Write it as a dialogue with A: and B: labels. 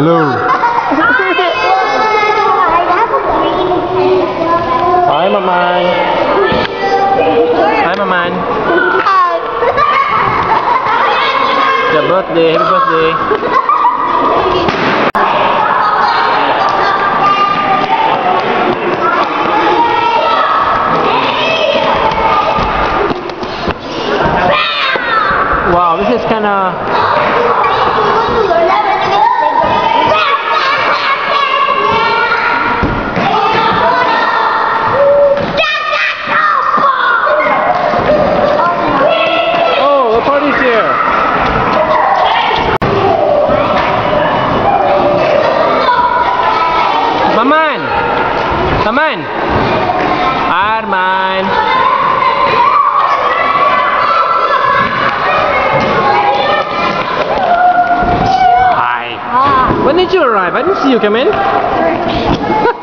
A: Melur. Hi, Maman. Hi, Maman. Happy birthday, happy birthday. Wow, this is kind of... Oh, the party's here. Maman! Maman! Arman! When did you arrive? I didn't see you come in.